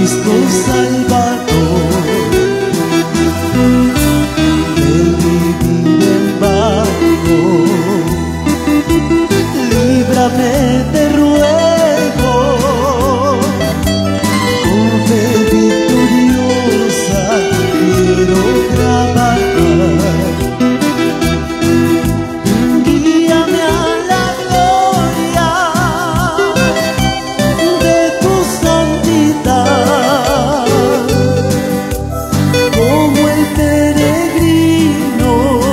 nuestro Salvador. Del vivir en vano, líbrame te ruego, con fe victoriosa quiero trabajar. Guíame a la gloria de tu santidad, como el peregrino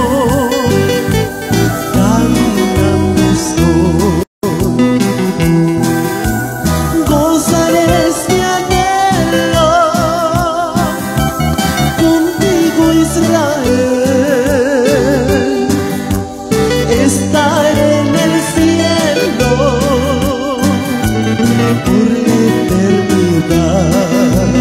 caminando estoy. Gozaré mi anhelo contigo, Israel, estar en el cielo por la eternidad.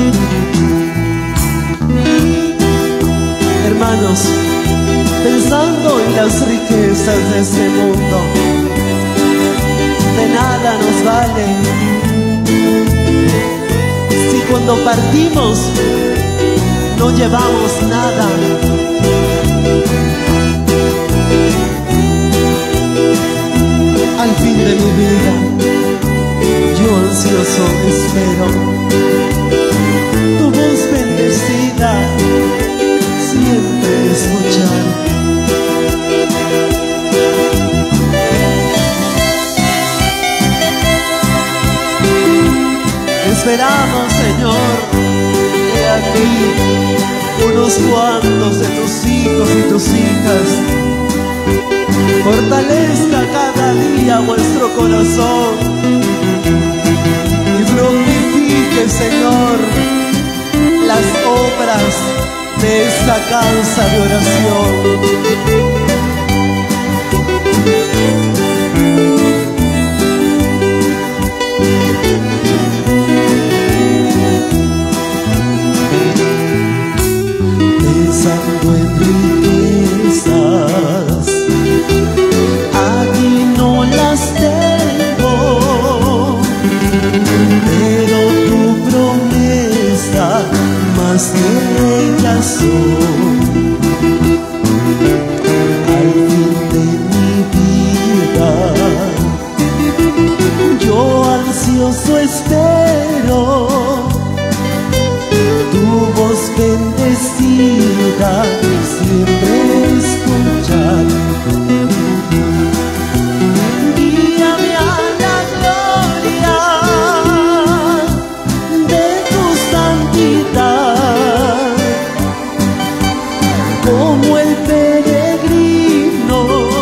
Hermanos, pensando en las riquezas de este mundo, de nada nos vale si cuando partimos no llevamos nada. Al fin de mi vida, yo ansioso espero tu voz bendecida siempre escuchar. Esperamos, Señor, he aquí unos cuantos de tus hijos y tus hijas. Fortalezca cada día vuestro corazón y fructifique, Señor, las obras de esta casa de oración. Pensando en riquezas, aquí no las tengo, pero tu promesa más que ellas son. Al fin de mi vida, yo ansioso espero tu voz bendecida siempre escuchar. Guíame a la gloria de tu santidad, como el peregrino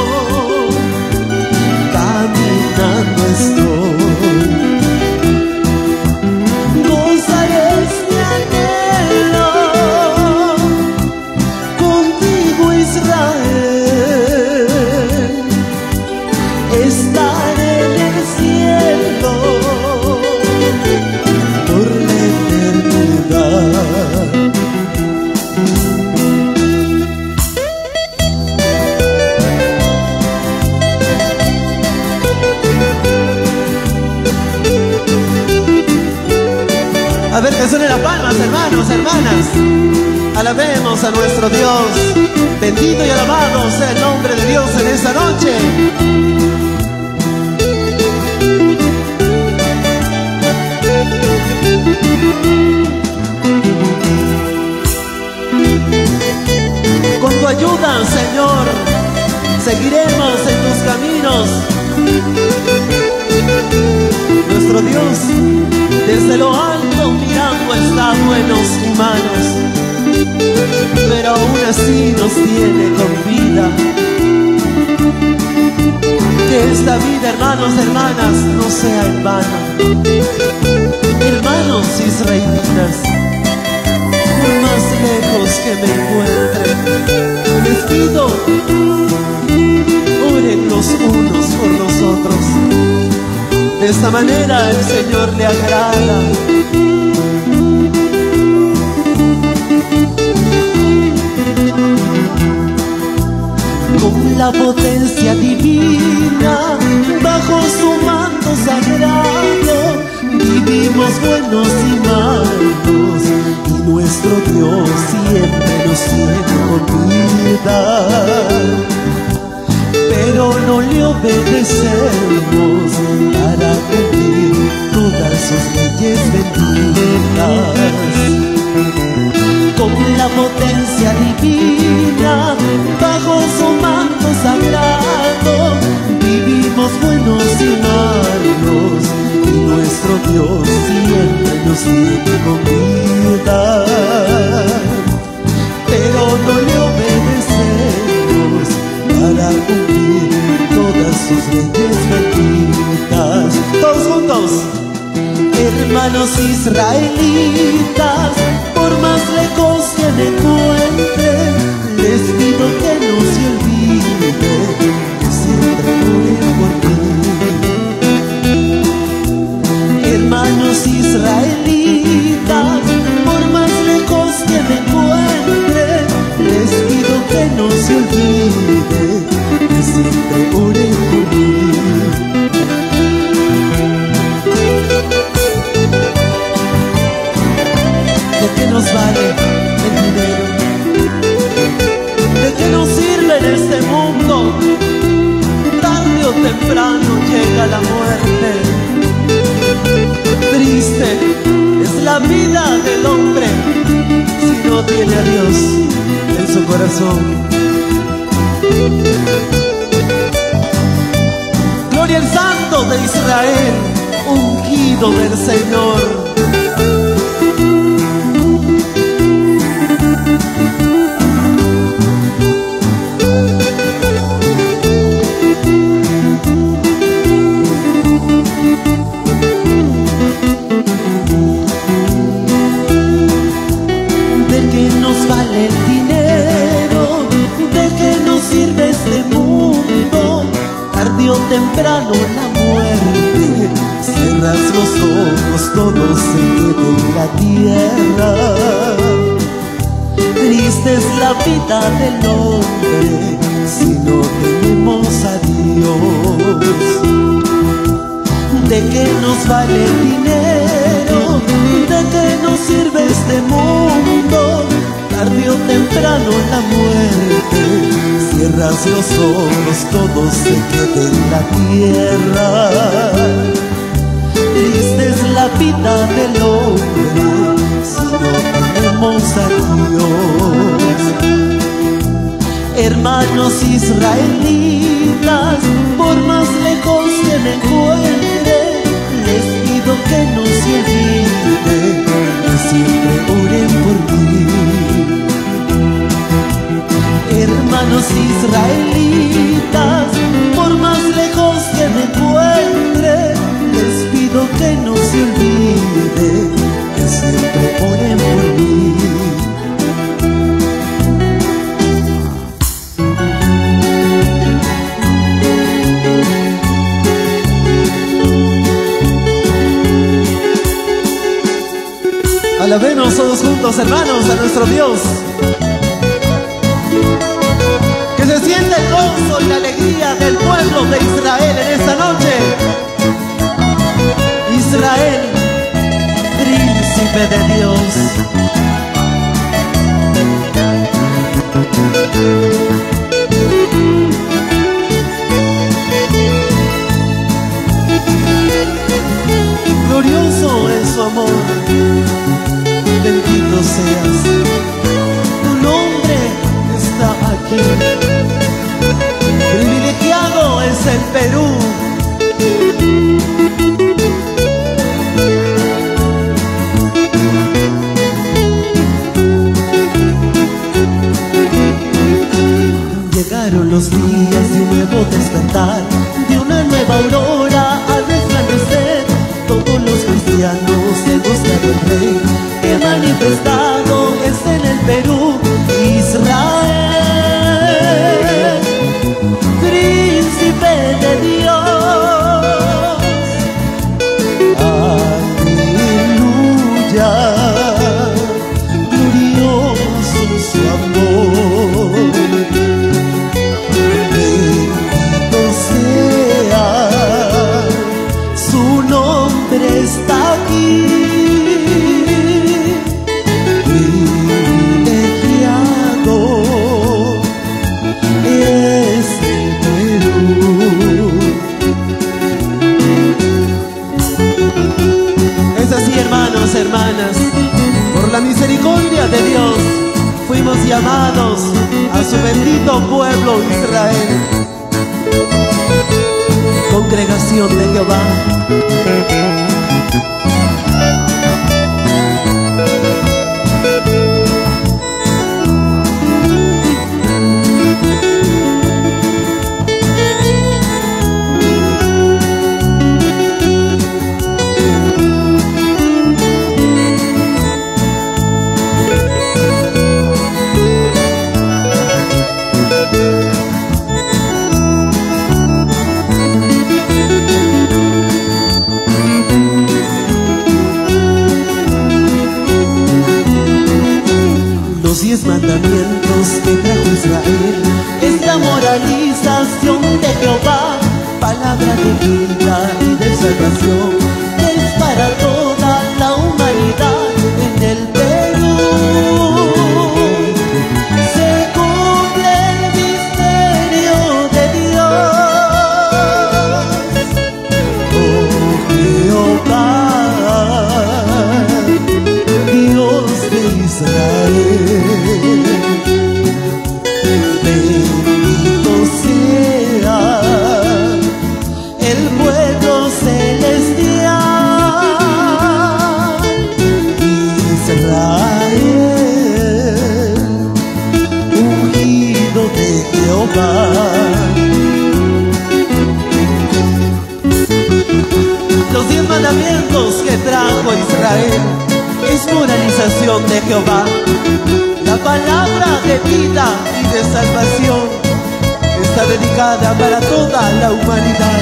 caminando estoy. Gozaré mi anhelo contigo, Israel, estar en el cielo por la eternidad. A ver, que suenen las palmas, hermanos, hermanas. Alabemos a nuestro Dios. Bendito y alabado sea el nombre de Dios en esta noche. Con tu ayuda, Señor, seguiremos en tus caminos. Nuestro Dios, desde lo alto mirando está a buenos humanos, pero aún así nos tiene con vida. Que esta vida, hermanos, hermanas, no sea en vano. Hermanos israelitas, por más lejos que me encuentre, les pido, oren los unos por los otros. De esta manera el Señor le agrada. Con la potencia divina, bajo su manto sagrado, vivimos buenos y malos, y nuestro Dios siempre nos tiene con vida. Pero no le obedecemos para cumplir todas sus leyes benditas. Con la potencia divina, bajo su manto sagrado, vivimos buenos y malos, y nuestro Dios siempre nos tiene con vida. Pero no le obedecemos para cumplir todas sus leyes benditas. Todos juntos. Hermanos israelitas, por más lejos que me encuentren, les pido que no se olviden que siempre oren por mí. Hermanos israelitas, por más lejos que me encuentren, les pido que no se olviden que siempre oren por mí. ¿De qué nos vale el dinero? ¿De qué nos sirve en este mundo? Tarde o temprano llega la muerte. Triste es la vida del hombre si no tiene a Dios en su corazón. Gloria al Santo de Israel, ungido del Señor. ¿De qué nos vale el dinero? ¿De qué nos sirve este mundo? Tarde o temprano la muerte, cierras los ojos, todo se queda en la tierra. Triste es la vida del hombre si no tenemos a Dios. ¿De qué nos vale el dinero? ¿De qué nos sirve este mundo? Tarde o temprano la muerte, cierras los ojos, todo se queda en la tierra. Triste es la vida del hombre si no tenemos a Dios. Hermanos israelitas, por más lejos que me encuentre, les pido que no se olviden que siempre oren por mí. Hermanos israelitas, por más lejos que me encuentre, les pido que no se olviden que siempre oren por mí. Alabemos todos juntos, hermanos, a nuestro Dios. Que se sienta el gozo y la alegría del pueblo de Israel en esta noche. Israel, príncipe de Dios. Glorioso es su amor, bendito seas, tu nombre está aquí. Privilegiado es el Perú. Llegaron los días de un nuevo despertar, de una nueva aurora al resplandecer. Todos los cristianos se buscan el Rey que manifestado es en el Perú. Israel, príncipe de Dios. Aleluya, glorioso su amor. Bendito sea, su nombre está aquí. y amados, a su bendito pueblo Israel. Congregación de Jehová. Los 10 mandamientos que trajo Israel es la moralización de Jehová, palabra de vida y de salvación, es para toda la humanidad en el Perú. Se cumple el misterio de Dios, oh Jehová, Dios de Israel. Bendito sea el pueblo celestial, Israel, ungido de Jehová. Los 10 mandamientos que trajo Israel es moralización de Jehová, la palabra de vida y de salvación está dedicada para toda la humanidad.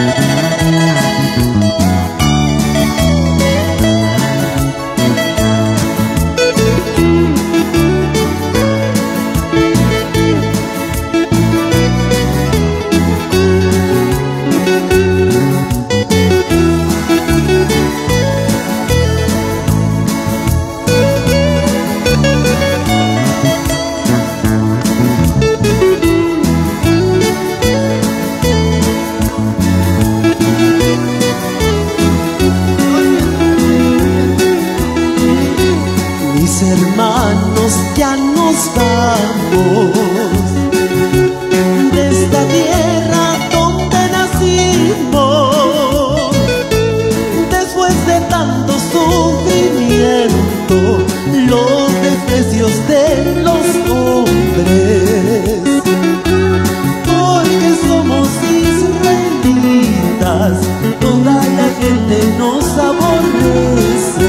Hermanos, ya nos vamos de esta tierra donde nacimos. Después de tanto sufrimiento, los desprecios de los hombres, porque somos israelitas, toda la gente nos aborrece.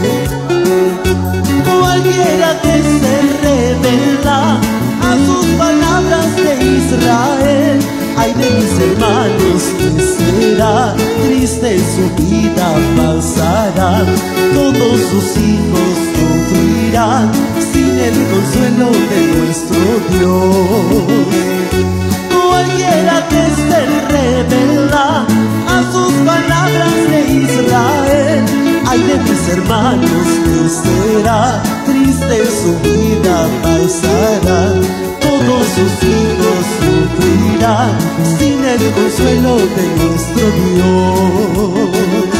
Cualquiera que se revela a sus palabras de Israel, ay de mis hermanos, que será triste su vida pasará, todos sus hijos sufrirán sin el consuelo de nuestro Dios. Cualquiera que se revela a sus palabras de Israel, ay de mis hermanos, que será triste su vida pasará, todos sus hijos sufrirán sin el consuelo de nuestro Dios.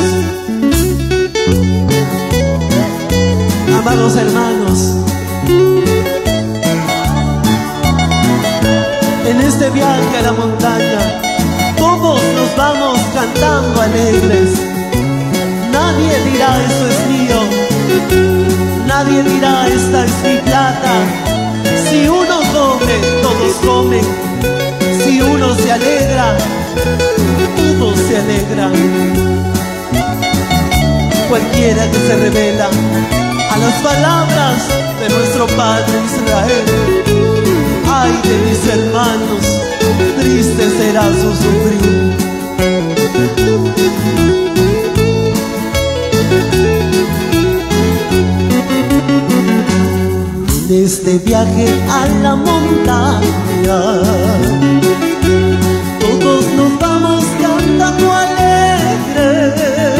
Amados hermanos, en este viaje a la montaña todos nos vamos cantando alegres. Nadie dirá eso es mío, nadie dirá esta es mi plata. Si uno come, todos comen. Si uno se alegra, todos se alegran. Cualquiera que se revela a las palabras de nuestro Padre Israel, ay de mis hermanos, triste será su sufrir. En este viaje a la montaña todos nos vamos cantando alegres.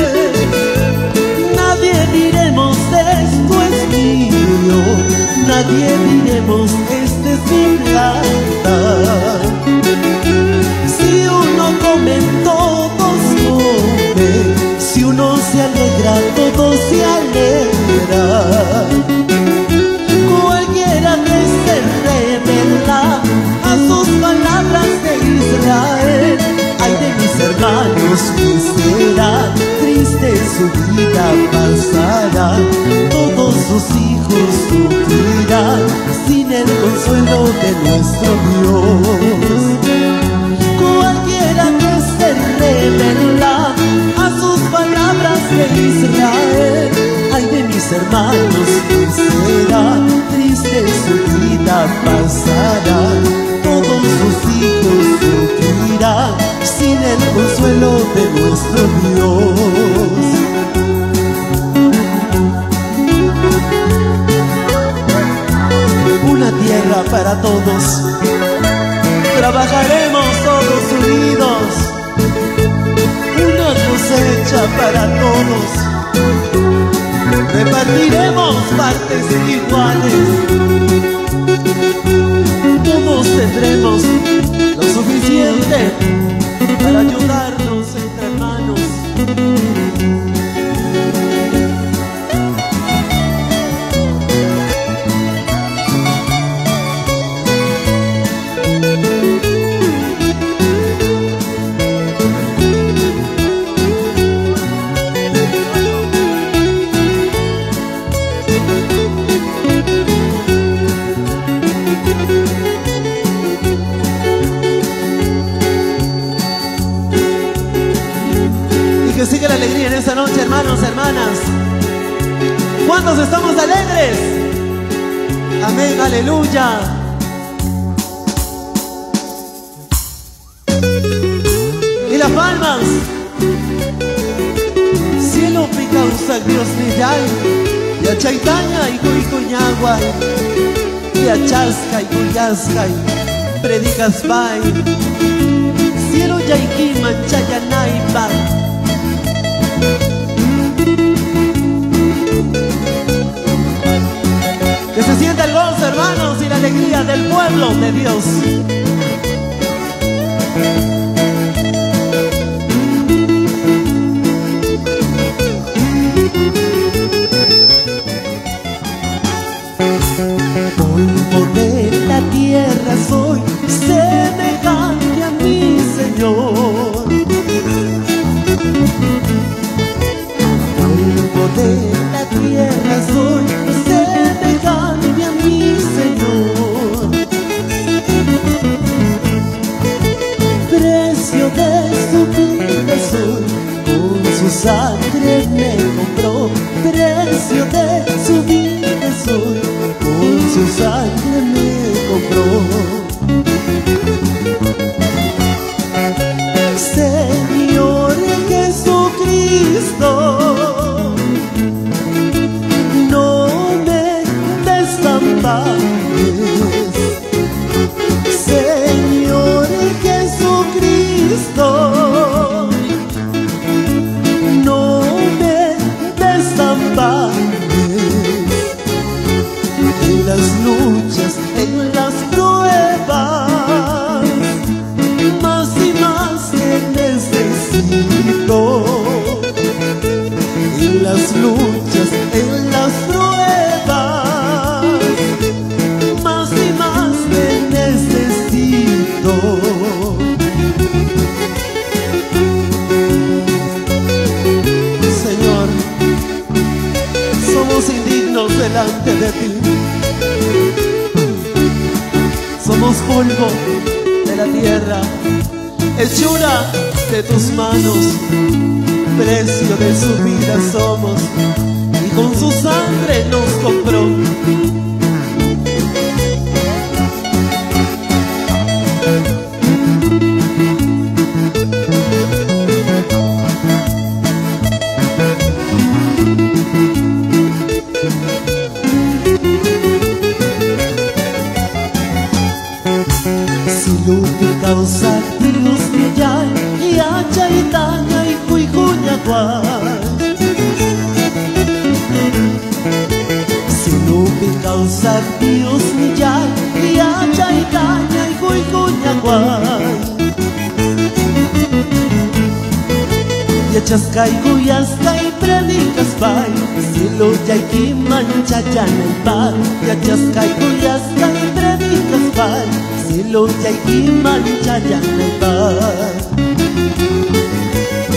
Nadie diremos esto es mío, nadie diremos este es mi plata. Si uno come, todos comen. Si uno se alegra, todos se alegran. Cualquiera que hermanos, ¿qué será? Triste su vida pasará, todos sus hijos sufrirán sin el consuelo de nuestro Dios. Cualquiera que se revela a sus palabras de Israel, ay de mis hermanos, ¿qué será? Triste su vida pasará, todos sus hijos sufrirán sin el consuelo de nuestro Dios. Una tierra para todos, trabajaremos todos unidos. Una cosecha para todos, repartiremos partes iguales. Todos tendremos lo suficiente para ayudarnos entre hermanos. Que siga la alegría en esta noche, hermanos, hermanas. ¿Cuántos estamos alegres? Amén, aleluya. Y las palmas. Cielo picausa Dios millay, y a chaitaña y cuicuñagua, y a chasca y cuyasca, predicas bay. Cielo yaiqui manchayanaipa. Que se sienta el gozo, hermanos, y la alegría del pueblo de Dios. Polvo de la tierra soy, semejante a mi Señor. Polvo de la tierra soy, semejante a mi Señor. Precio de su vida soy, con su sangre me compró. Precio de su vida soy, con su sangre me compró. Señor Jesucristo, no me desampares. Señor Jesucristo, no me desampares. En las luchas, en las pruebas, más y más te necesito. En las luchas, en las pruebas, más y más te necesito. Señor, somos indignos delante de ti. Somos polvo de la tierra, hechura de tus manos. Precio de su vida somos, y con su sangre nos compró. Silupi causa Dios millay, y a chaitaña y cuicuñaguay. Silupi causa Dios millay, y a chaitaña y cuicuñaguay. Y a chascay cuyascay predicas bay, silo yaiqui manchayana y pan. Y a chascay cuyascay predicas bay, silo yaiqui manchayana y pan.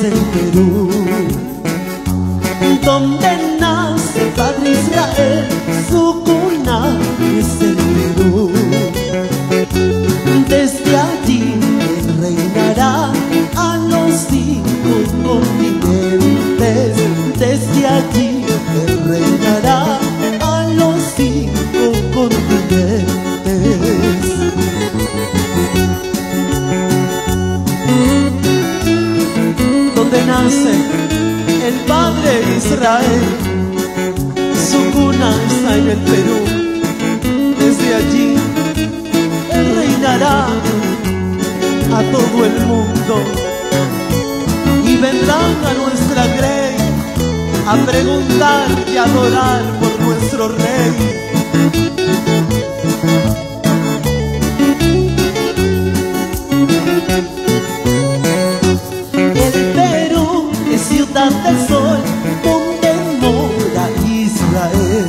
el Perú, donde nace el Padre Israel, su cuna es el Perú. Desde allí él reinará a los 5 continentes. Desde allí él reinará a los 5 continentes. Donde nace el Padre Israel, su cuna está en el Perú. Desde allí él reinará a todo el mundo, y vendrán a nuestra grey a preguntar y adorar por nuestro rey. El Perú es ciudad del sol, donde mora Israel.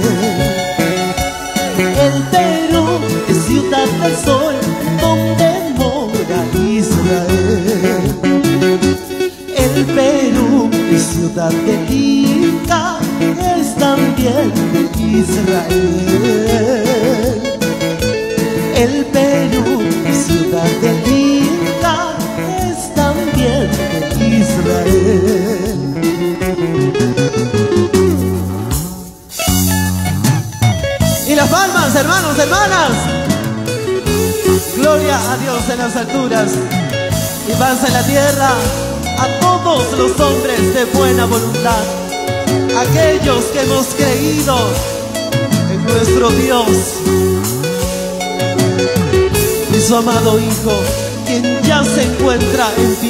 El Perú es ciudad del sol, donde mora Israel. El Perú es ciudad del Inca, es también de Israel. El Perú es ciudad del Inca, es también de Israel. Y las palmas, hermanos, hermanas. Gloria a Dios en las alturas y paz en la tierra a todos los hombres de buena voluntad, aquellos que hemos creído en nuestro Dios y su amado Hijo, quien ya se encuentra en pie.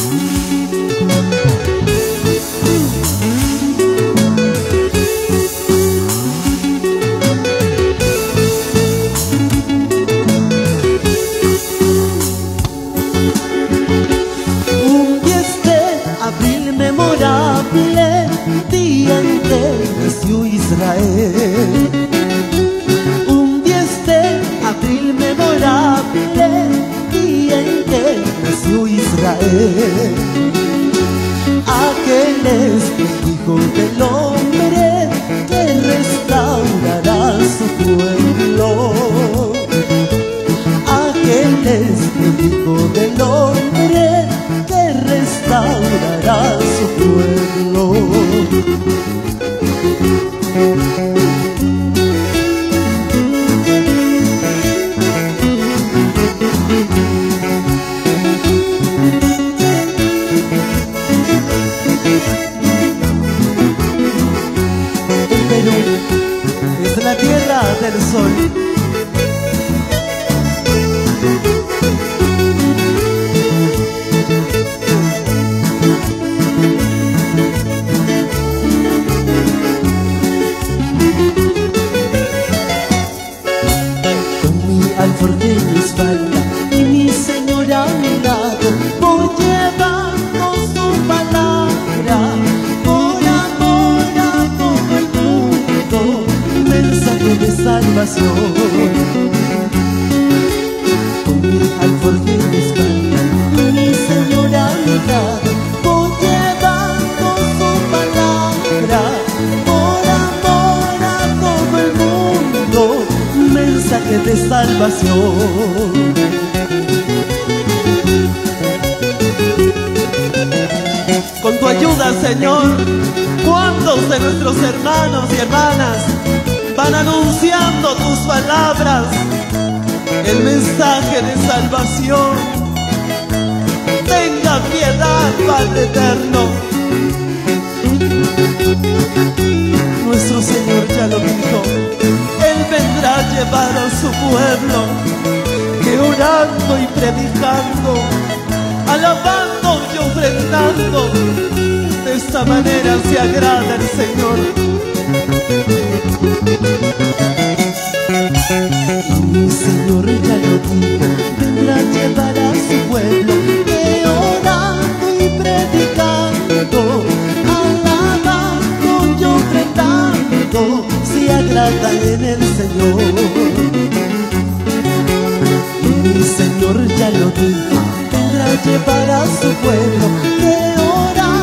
Día en que nació Israel, un 10 de abril memorable, día en que nació Israel. Aquel es el Hijo del Hombre que restaurará su pueblo. Aquel es el Hijo del Hombre que restaurará su pueblo. El Perú es la tierra del sol. Alforje en mi espalda y mi Señor a mi lado, voy llevando su palabra por amor a todo el mundo, mensaje de salvación. Con mi alforje en mi espalda y mi Señor a mi lado, voy llevando su palabra por amor a todo el mundo, mensaje de salvación. Con tu ayuda, Señor, ¿cuántos de nuestros hermanos y hermanas van anunciando tus palabras, el mensaje de salvación? Tenga piedad, Padre eterno. Nuestro Señor ya lo dijo, Él vendrá a llevar a su pueblo, que orando y predicando, alabando y ofrendando, de esta manera se agrada el Señor. Y mi Señor ya lo dijo, vendrá a llevar a su pueblo, que orando y predicando, alabando y ofrendando, se agrada en el Señor. Y mi Señor ya lo dijo, vendrá a llevar a su pueblo, que orando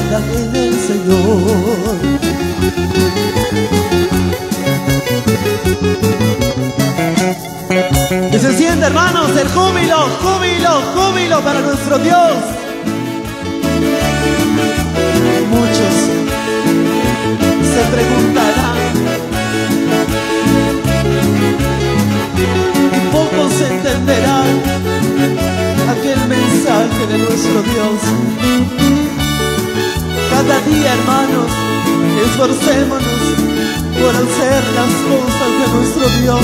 guarda en el Señor. Que se sienta, hermanos, el júbilo, júbilo, júbilo para nuestro Dios. Muchos se preguntarán y pocos entenderán aquel mensaje de nuestro Dios. Cada día, hermanos, esforcémonos por hacer las cosas de nuestro Dios.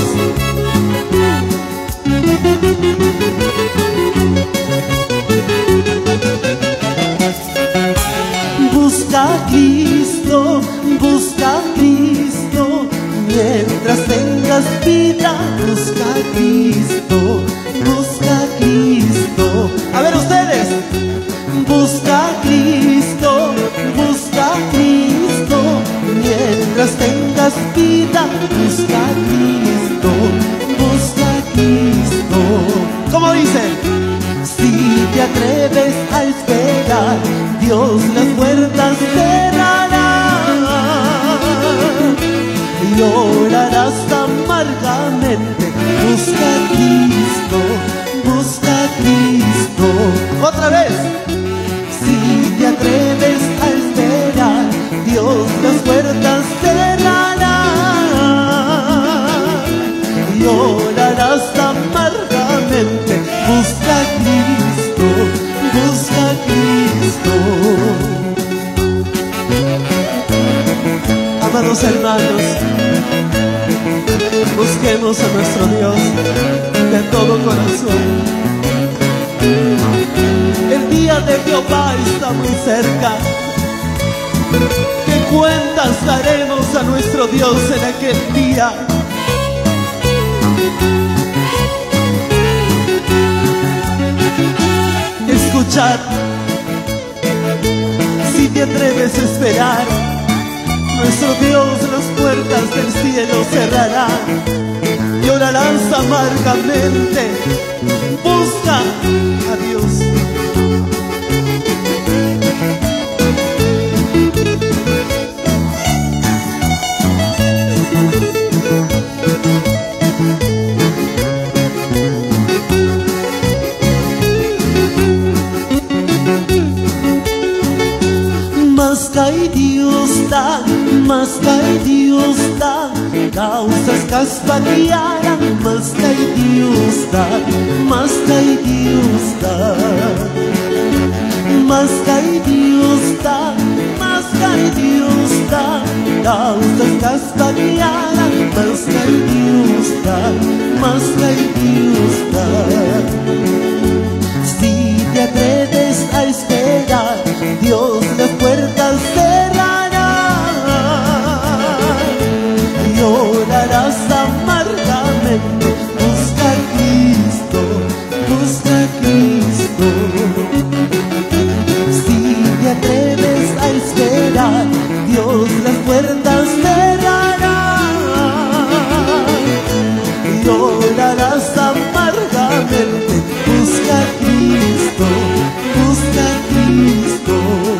Busca a Cristo, busca a Cristo, mientras tengas vida. Busca a Cristo, busca a Cristo. A ver ustedes, busca a Cristo, busca a Cristo, mientras tengas vida. Busca a Cristo, busca a Cristo. ¿Cómo dice? Si te atreves a esperar, Dios las puertas cerrará. Llorarás amargamente. Busca a Cristo, busca a Cristo. Otra vez. Si te atreves a esperar, Dios las puertas cerrará. Llorarás amargamente. Busca a Cristo, busca a Cristo. Amados hermanos, busquemos a nuestro Dios de todo corazón. El día de Jehová está muy cerca. ¿Qué cuentas daremos a nuestro Dios en aquel día? Escuchad, si te atreves a esperar, nuestro Dios las puertas del cielo cerrará. Llorarás amargamente. Busca a Dios. Maskai Dios da, causas caspariaran. Maskai Dios da, maskai Dios da. Maskai Dios da, maskai Dios da, causas caspariaran. Maskai Dios da, maskai Dios da. Si te atreves a esperar, Dios las puertas cerrará. Llorarás amargamente. Busca a Cristo, busca a Cristo. Si te atreves a esperar, Dios las puertas cerrará. Llorarás amargamente. Busca a Cristo, busca a Cristo.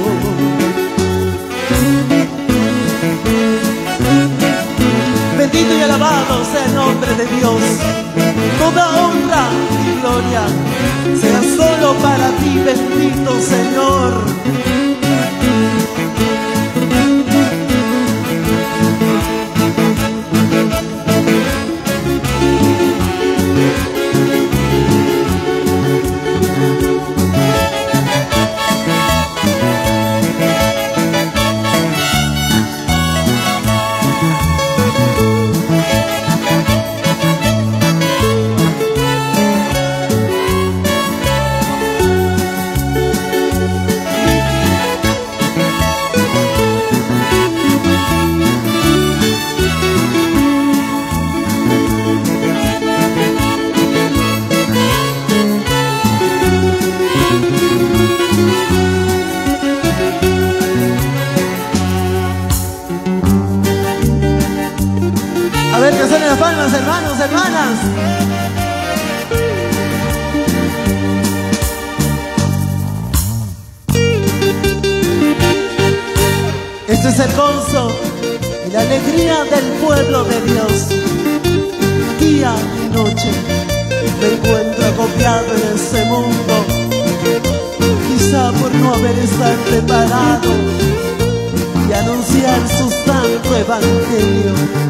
Bendito y alabado sea el nombre de Dios. Toda honra y gloria sea solo para ti, bendito Señor. A ver, que suenen las palmas, hermanos, hermanas. es el gozo y la alegría del pueblo de Dios. Día y noche me encuentro agobiado en ese mundo, quizá por no haber estado preparado y anunciar su santo evangelio.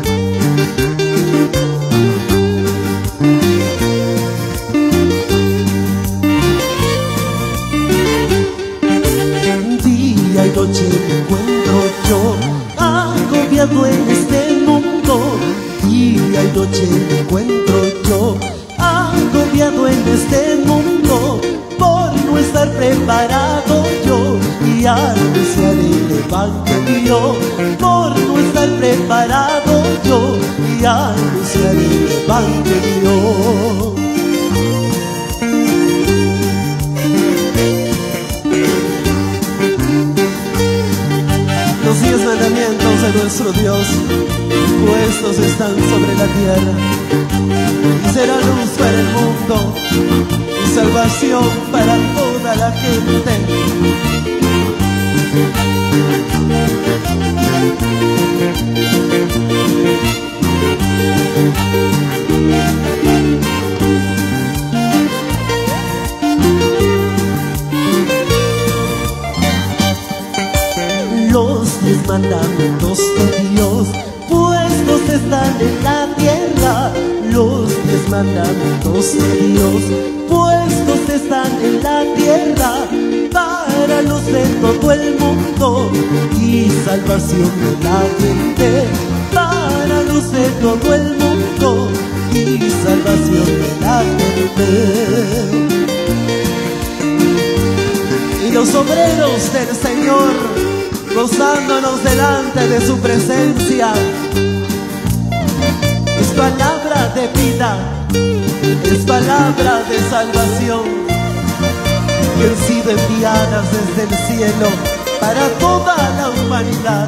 Día y noche me encuentro yo agobiado en este mundo. Día y noche me encuentro yo agobiado en este mundo por no estar preparado yo y anunciar el evangelio, por no estar preparado yo y anunciar el evangelio. Los 10 mandamientos de nuestro Dios puestos están sobre la tierra y será luz para el mundo y salvación para toda la gente. Los 10 mandamientos de Dios puestos están en la tierra. Los 10 mandamientos de Dios puestos están en la tierra para luz de todo el mundo y salvación de la gente. Para luz de todo el mundo y salvación de la gente. Y los obreros del Señor gozándonos delante de su presencia. Es palabra de vida, es palabra de salvación, que han sido enviadas desde el cielo para toda la humanidad.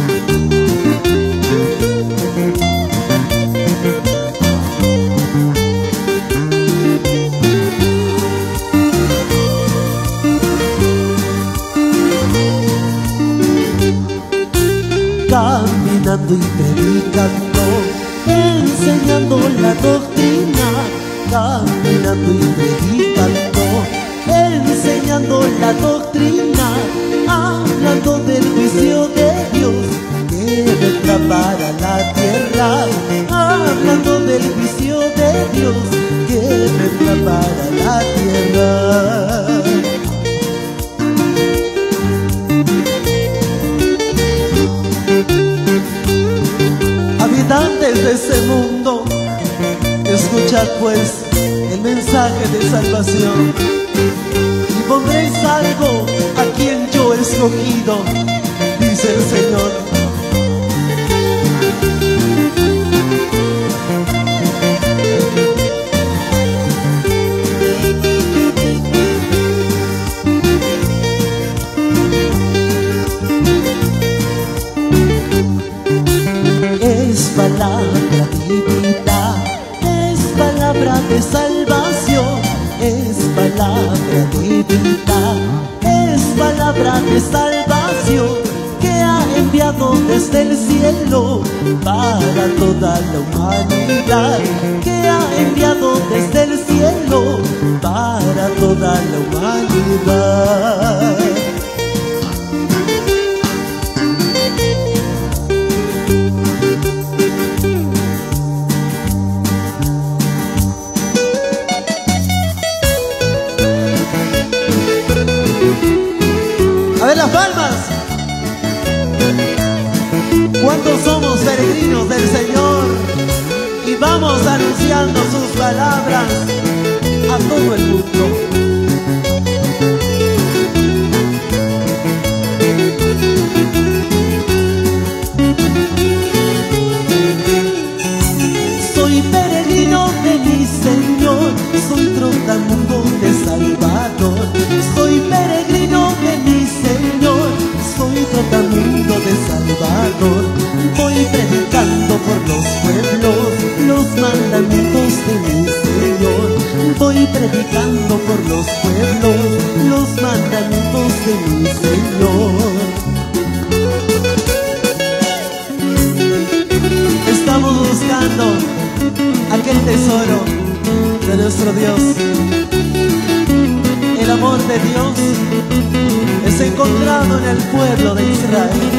Caminando y predicando, enseñando la doctrina. Caminando y predicando, enseñando la doctrina. Hablando del juicio de Dios que vendrá para la tierra. Hablando del juicio de Dios que vendrá para la tierra. Habitantes de ese mundo, escuchad pues el mensaje de salvación y pondréis algo a quien yo he escogido, dice el Señor. Es palabra de vida, es palabra de salvación, es palabra de vida, es palabra de salvación, que ha enviado desde el cielo para toda la humanidad, que ha enviado desde el cielo para toda la humanidad. A ver las palmas. ¿Cuántos somos peregrinos del Señor y vamos anunciando sus palabras a todo el mundo? Soy peregrino de mi Señor, soy trotamundo de Salvador. Soy peregrino de mi Señor, soy trotamundo de Salvador. Voy predicando por los pueblos los mandamientos de mi Señor. Voy predicando por los pueblos los mandamientos de mi Señor. tesoro de nuestro Dios. El amor de Dios es encontrado en el pueblo de Israel.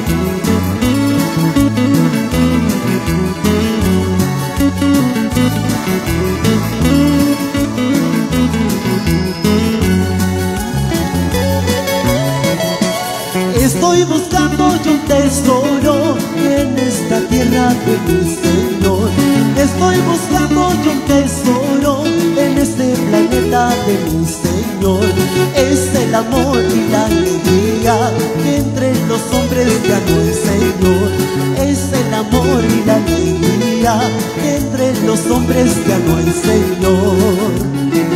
Estoy buscando yo un tesoro en esta tierra de mi Señor. Estoy buscando yo un tesoro en este planeta de mi Señor. Es el amor y la alegría que entre los hombres ganó el Señor. Es el amor y la alegría que entre los hombres ganó el Señor.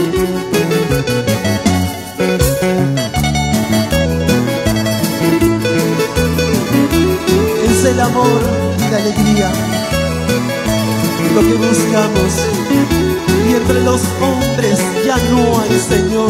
El amor y la alegría, lo que buscamos, y entre los hombres ya no hay Señor.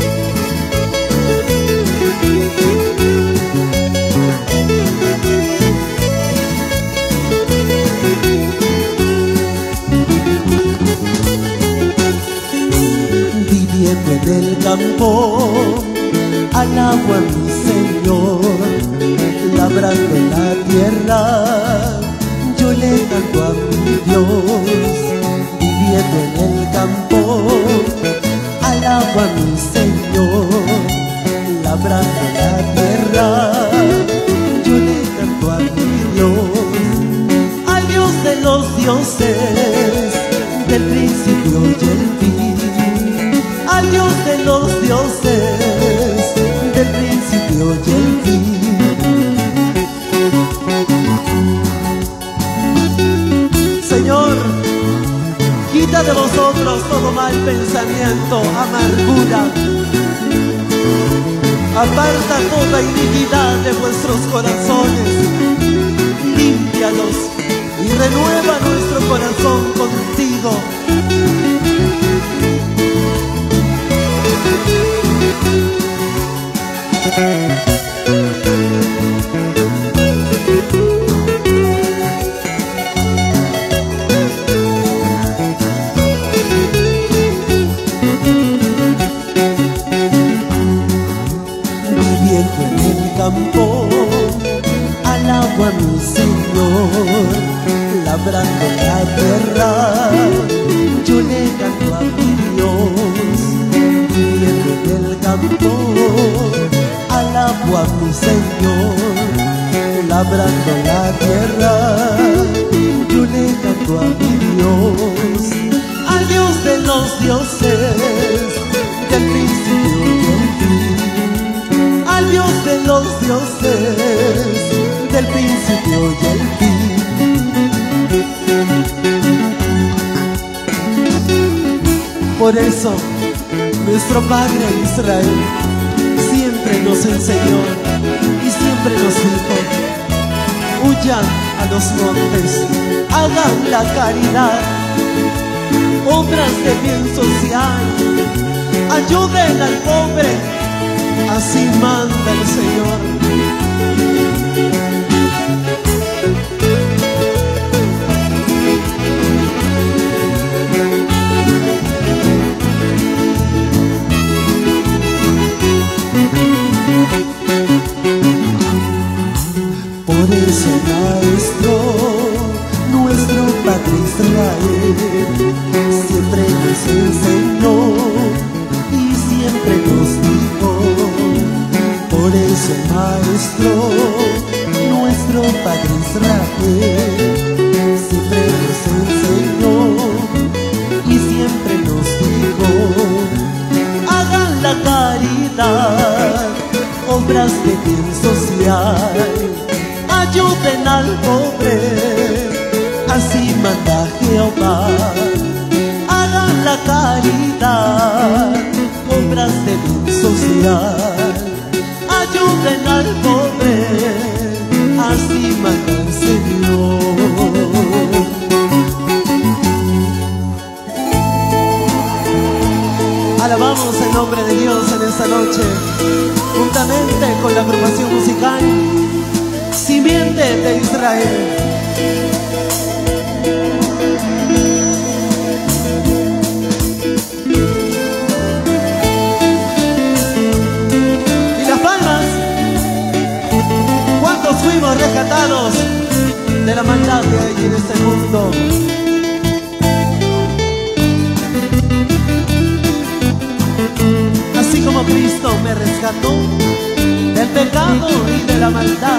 Viviendo en el campo, alabo a mi Señor. Labrando la tierra, yo le canto a mi Dios. Viviendo en el campo, alabo a mi Señor. Labrando la tierra, yo le canto a mi Dios. Al Dios de los dioses, del principio y el fin. Al Dios de los dioses, del principio y el fin. Señor, quita de vosotros todo mal pensamiento, amargura. Aparta toda iniquidad de vuestros corazones. Límpialos y renueva nuestro corazón contigo. Alabo a mi Señor, labrando la tierra, yo le canto a mi Dios. Viviendo en el campo, alabo a mi Señor, labrando la tierra, yo le canto a mi Dios. Al Dios de los dioses, del principio y el fin. Al Dios de los dioses, del principio y el fin. Por eso, nuestro Padre Israel siempre nos enseñó y siempre nos dijo: huyan a los montes, hagan la caridad, obras de bien social, ayuden al pobre. Así manda el Señor. Por eso, Maestro, nuestro Padre Israel siempre nos enseñó y siempre nos dijo. Por eso, Maestro, nuestro Padre Israel siempre nos enseñó y siempre nos dijo: hagan la caridad, obras de bien social, ayuden al pobre, así manda Jehová. Hagan la caridad, obras de bien social, ayuden al pobre, así manda el Señor. Alabamos el nombre de Dios en esta noche, juntamente con la agrupación musical Simiente de Israel. rescató del pecado y de la maldad.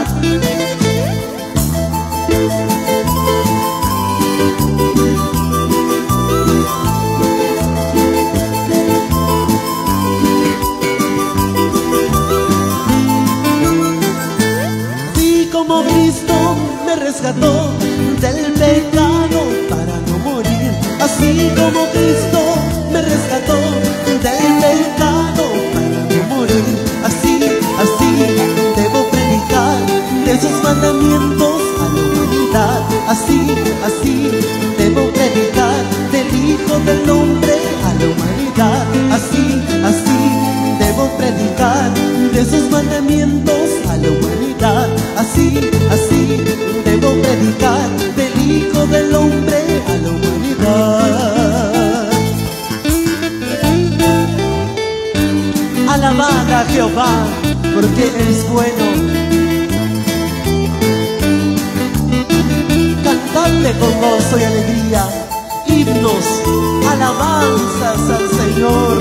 Sí, como Cristo me rescató del pecado para no morir, así como Cristo me rescató del pecado para no morir, así debo predicar de sus mandamientos a la humanidad, así debo predicar del Hijo del Hombre a la humanidad, así debo predicar de sus mandamientos a la humanidad, así debo predicar del Hijo del Hombre a la humanidad. Alabad a Jehová, porque es bueno. Cantadle con gozo y alegría, himnos, alabanzas al Señor.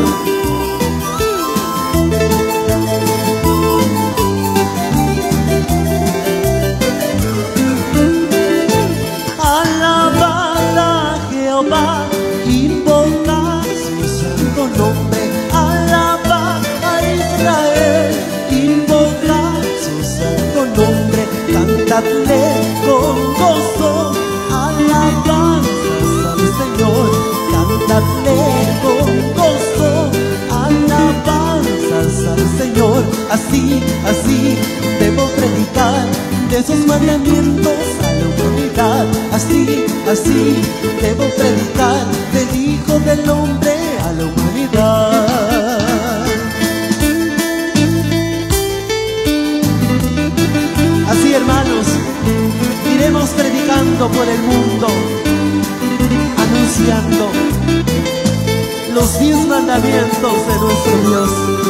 Alabad a Jehová, invocad su santo nombre. Alabad a Israel, invocad su santo nombre. Cantadle con gozo, alabanzas al Señor. Cantadle con gozo, alabanzas al Señor. Así debo predicar de sus mandamientos a la humanidad, así debo predicar del Hijo del Hombre a la humanidad. Así, hermanos, iremos predicando por el mundo, anunciando los 10 mandamientos de nuestro Dios.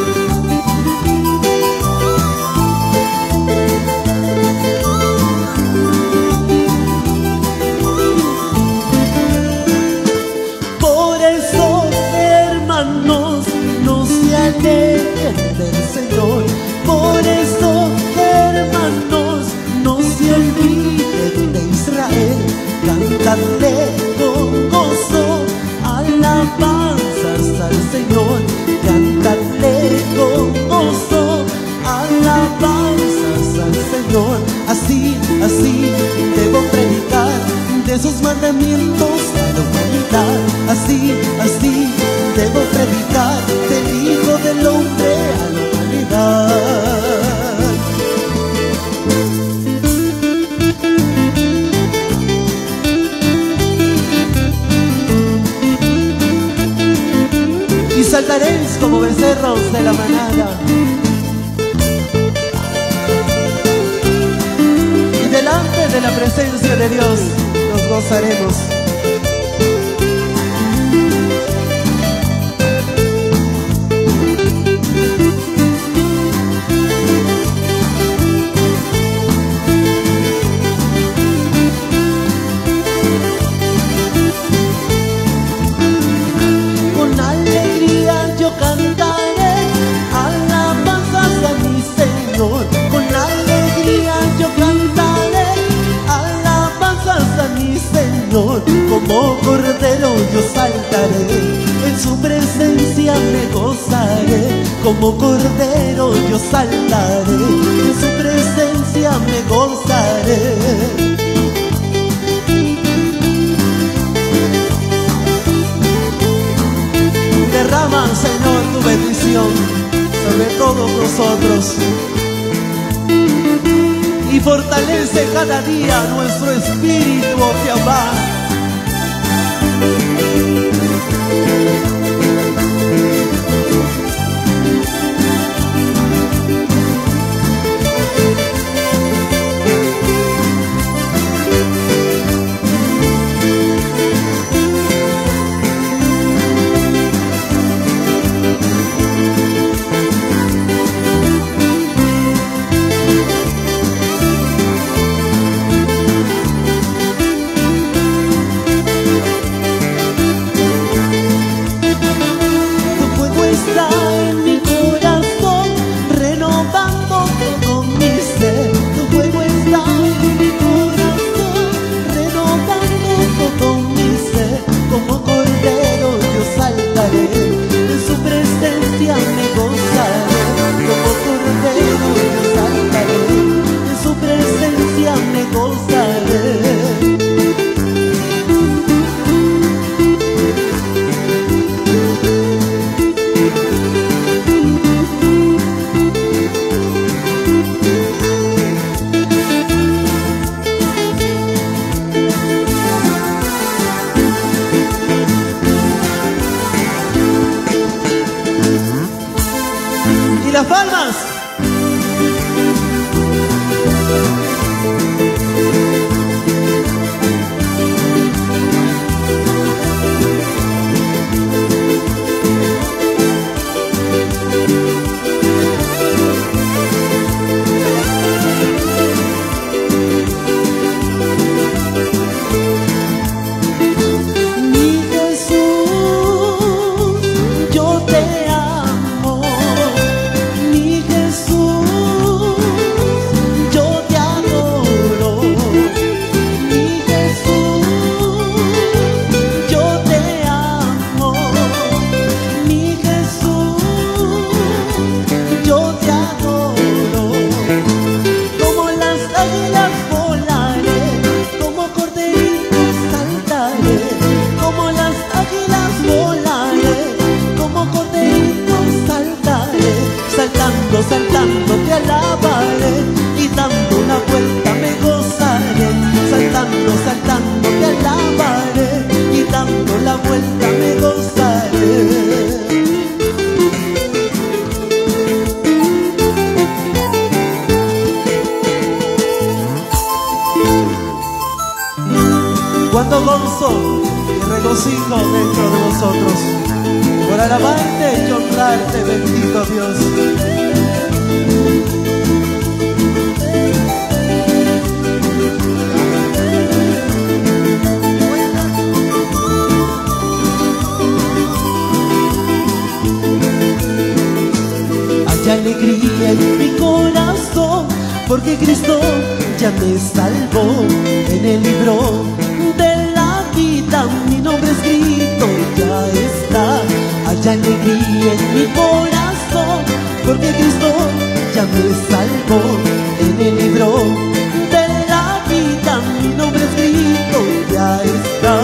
Del Señor, por eso, hermanos, no se olviden de Israel. Cantadle con gozo, alabanzas al Señor. Cantadle con gozo, alabanzas al Señor. Así debo predicar de sus mandamientos a la humanidad. Así debo predicar del Hijo del Hombre a la humanidad. Y saltaréis como becerros de la manada, y delante de la presencia de Dios nos gozaremos. Como cordero yo saltaré, en su presencia me gozaré. Como cordero yo saltaré, en su presencia me gozaré. Derrama, Señor, tu bendición sobre todos nosotros y fortalece cada día nuestro espíritu, oh Jehová. las palmas. Saltando te alabaré y dando una vuelta me gozaré. Saltando, saltando te alabaré y dando la vuelta me gozaré. Cuánto gozo y regocijo dentro de nosotros por alabarte y honrarte, bendito Dios. Hay alegría en mi corazón, porque Cristo ya me salvó. En el libro de la vida mi nombre escrito ya está. Hay alegría en mi corazón, porque Cristo ya me salvó. En el libro de la vida mi nombre escrito ya está.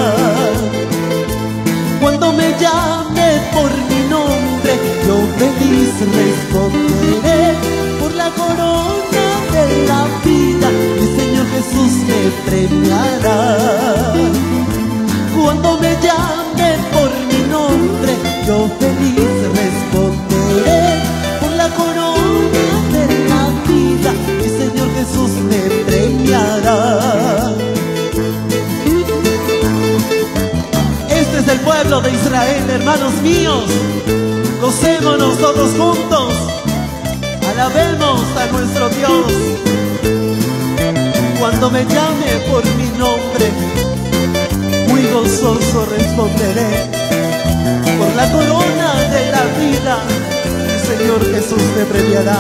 Cuando me llame por mi nombre, yo feliz responderé. Por la corona de la vida, mi Señor Jesús me premiará. Cuando me llame por mi nombre, yo feliz responderé. Por la corona de la vida, mi Señor Jesús me premiará. Este es el pueblo de Israel, hermanos míos. Gocémonos todos juntos, alabemos a nuestro Dios. Cuando me llame por mi nombre, muy gozoso responderé. Por la corona de la vida, mi Señor Jesús me premiará.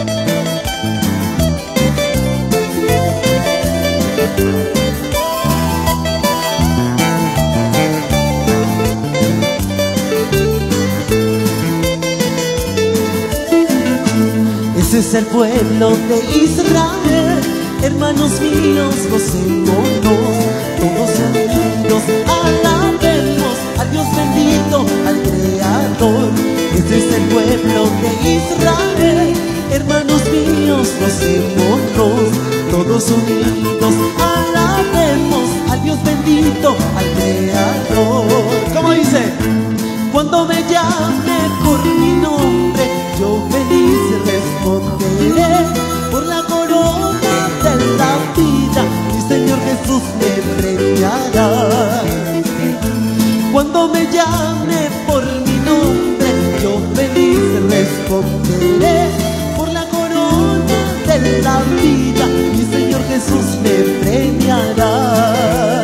Ese es el pueblo de Israel, hermanos míos, gocémonos, todos unidos, alabemos al Dios bendito, al Creador. Ese es el pueblo de Israel, hermanos míos, gocémonos, todos unidos, alabemos al Dios bendito, al Creador. ¿Cómo dice? Cuando me llame por mi nombre, yo feliz responderé. Por la corona de la vida, mi Señor Jesús me premiará. Cuando me llame por mi nombre, yo feliz responderé. Por la corona de la vida, mi Señor Jesús me premiará.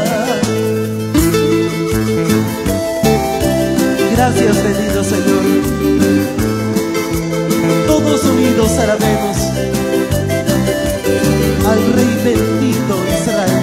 Gracias, bendito Señor. Todos unidos alabemos al Rey bendito Israel.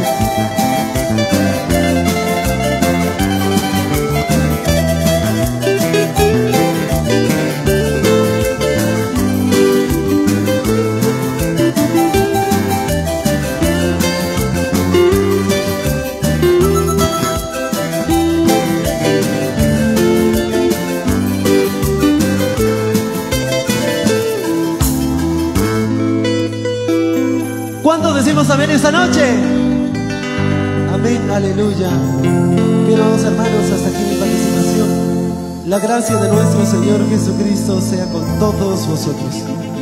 ¿Cuántos decimos amén esta noche? Amén, aleluya. Bien, hermanos, hasta aquí mi participación. La gracia de nuestro Señor Jesucristo sea con todos vosotros.